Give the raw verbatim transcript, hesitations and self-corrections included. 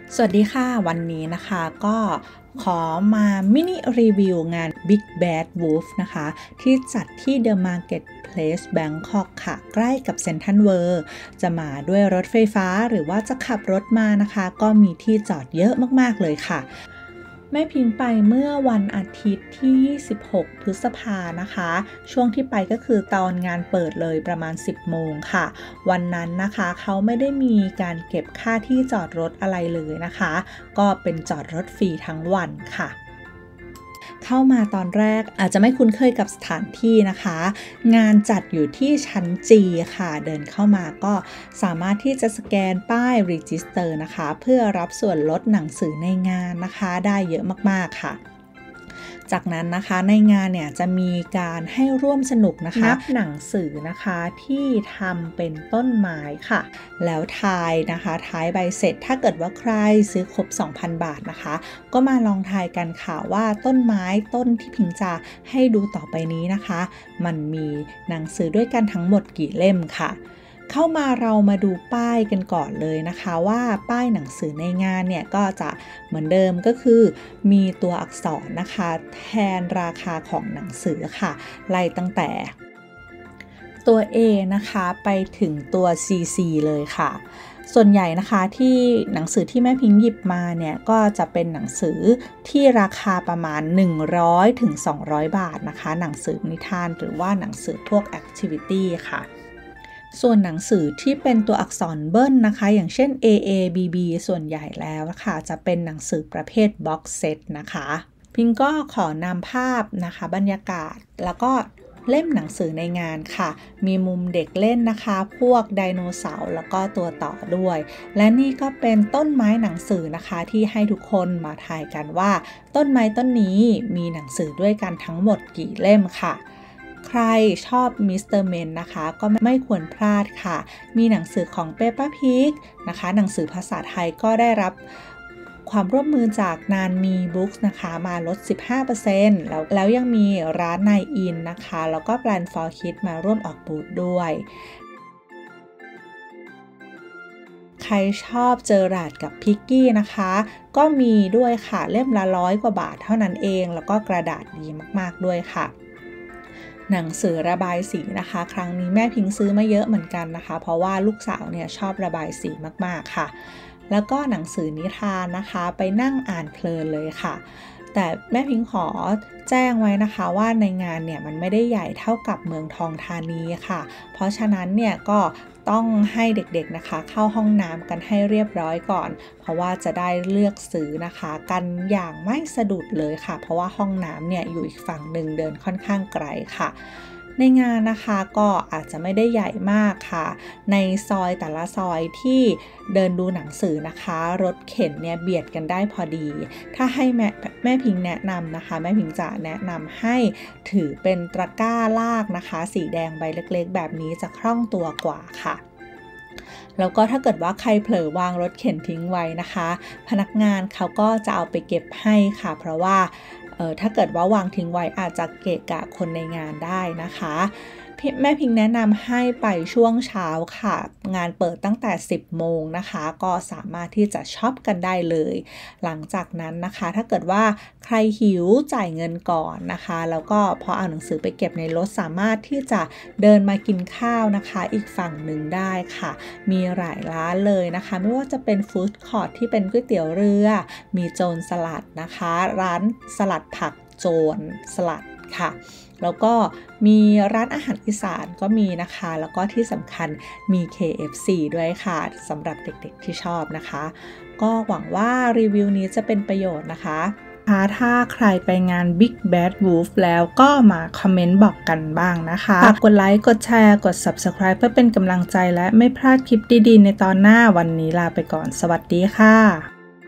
สวัสดีค่ะวันนี้นะคะก็ขอมามินิรีวิวงาน Big Bad Wolf นะคะที่จัดที่ The Marketplace Bangkok ค่ะใกล้กับ Central World จะมาด้วยรถไฟฟ้าหรือว่าจะขับรถมานะคะก็มีที่จอดเยอะมากๆเลยค่ะแม่พิงไปเมื่อวันอาทิตย์ที่ยี่สิบหกพฤษภานะคะช่วงที่ไปก็คือตอนงานเปิดเลยประมาณสิบโมงค่ะวันนั้นนะคะเขาไม่ได้มีการเก็บค่าที่จอดรถอะไรเลยนะคะก็เป็นจอดรถฟรีทั้งวันค่ะเข้ามาตอนแรกอาจจะไม่คุ้นเคยกับสถานที่นะคะงานจัดอยู่ที่ชั้น จี ค่ะเดินเข้ามาก็สามารถที่จะสแกนป้าย Register นะคะเพื่อรับส่วนลดหนังสือในงานนะคะได้เยอะมากๆค่ะจากนั้นนะคะในงานเนี่ยจะมีการให้ร่วมสนุกนะคะนับหนังสือนะคะที่ทำเป็นต้นไม้ค่ะแล้วทายนะคะท้ายใบเสร็จถ้าเกิดว่าใครซื้อครบ สองพัน บาทนะคะก็มาลองทายกันค่ะว่าต้นไม้ต้นที่พิงจะให้ดูต่อไปนี้นะคะมันมีหนังสือด้วยกันทั้งหมดกี่เล่มค่ะเข้ามาเรามาดูป้ายกันก่อนเลยนะคะว่าป้ายหนังสือในงานเนี่ยก็จะเหมือนเดิมก็คือมีตัวอักษรนะคะแทนราคาของหนังสือค่ะไล่ตั้งแต่ตัว A นะคะไปถึงตัว ซี ซี เลยค่ะส่วนใหญ่นะคะที่หนังสือที่แม่พิงหยิบมาเนี่ยก็จะเป็นหนังสือที่ราคาประมาณหนึ่งร้อยถึงสองร้อยบาทนะคะหนังสือนิทานหรือว่าหนังสือพวก Activity ค่ะส่วนหนังสือที่เป็นตัวอักษรเบิ้ลนะคะอย่างเช่น เอ เอ บี บี ส่วนใหญ่แล้วค่ะจะเป็นหนังสือประเภท Box Set นะคะพิงก็ขอนำภาพนะคะบรรยากาศแล้วก็เล่มหนังสือในงานค่ะมีมุมเด็กเล่นนะคะพวกไดโนเสาร์แล้วก็ตัวต่อด้วยและนี่ก็เป็นต้นไม้หนังสือนะคะที่ให้ทุกคนมาทายกันว่าต้นไม้ต้นนี้มีหนังสือด้วยกันทั้งหมดกี่เล่มค่ะใครชอบมิสเตอร์เมนนะคะก็ไม่ควรพลาดค่ะมีหนังสือของเปปป้าพิกนะคะหนังสือภาษาไทยก็ได้รับความร่วมมือจากนานมีบุ๊กส์นะคะมาลด สิบห้าเปอร์เซ็นต์ แล้วแล้วยังมีร้านนายอินนะคะแล้วก็ Plan for Kids มาร่วมออกบูธด้วยใครชอบเจอราดกับพิกกี้นะคะก็มีด้วยค่ะเล่มละร้อยกว่าบาทเท่านั้นเองแล้วก็กระดาษดีมากๆด้วยค่ะหนังสือระบายสีนะคะครั้งนี้แม่พิงซื้อมาเยอะเหมือนกันนะคะเพราะว่าลูกสาวเนี่ยชอบระบายสีมากๆค่ะแล้วก็หนังสือนิทานนะคะไปนั่งอ่านเพลินเลยค่ะแต่แม่พิงขอแจ้งไว้นะคะว่าในงานเนี่ยมันไม่ได้ใหญ่เท่ากับเมืองทองธานีค่ะเพราะฉะนั้นเนี่ยก็ต้องให้เด็กๆนะคะเข้าห้องน้ำกันให้เรียบร้อยก่อนเพราะว่าจะได้เลือกซื้อนะคะกันอย่างไม่สะดุดเลยค่ะเพราะว่าห้องน้ำเนี่ยอยู่อีกฝั่งหนึ่งเดินค่อนข้างไกลค่ะในงานนะคะก็อาจจะไม่ได้ใหญ่มากค่ะในซอยแต่ละซอยที่เดินดูหนังสือนะคะรถเข็นเนี่ยเบียดกันได้พอดีถ้าให้แม่แม่พิงแนะนำนะคะแม่พิงจะแนะนำให้ถือเป็นตะกร้าลากนะคะสีแดงใบเล็กๆแบบนี้จะคล่องตัวกว่าค่ะแล้วก็ถ้าเกิดว่าใครเผลอวางรถเข็นทิ้งไว้นะคะพนักงานเขาก็จะเอาไปเก็บให้ค่ะเพราะว่าเออถ้าเกิดว่าวางทิ้งไว้อาจจะเกะกะคนในงานได้นะคะแม่พิงแนะนำให้ไปช่วงเช้าค่ะงานเปิดตั้งแต่สิบโมงนะคะก็สามารถที่จะช็อปกันได้เลยหลังจากนั้นนะคะถ้าเกิดว่าใครหิวจ่ายเงินก่อนนะคะแล้วก็พอเอาหนังสือไปเก็บในรถสามารถที่จะเดินมากินข้าวนะคะอีกฝั่งหนึ่งได้ค่ะมีหลายร้านเลยนะคะไม่ว่าจะเป็นฟู้ดคอร์ทที่เป็นก๋วยเตี๋ยวเรือมีโจรสลัดนะคะร้านสลัดผักโจรสลัดค่ะแล้วก็มีร้านอาหารอีสานก็มีนะคะแล้วก็ที่สำคัญมี เค เอฟ ซี ด้วยค่ะสำหรับเด็กๆที่ชอบนะคะก็หวังว่ารีวิวนี้จะเป็นประโยชน์นะคะถ้าใครไปงาน Big Bad Wolf แล้วก็มาคอมเมนต์บอกกันบ้างนะคะฝากกดไลค์กดแชร์กด ซับสไครบ์ เพื่อเป็นกำลังใจและไม่พลาดคลิปดีๆในตอนหน้าวันนี้ลาไปก่อนสวัสดีค่ะ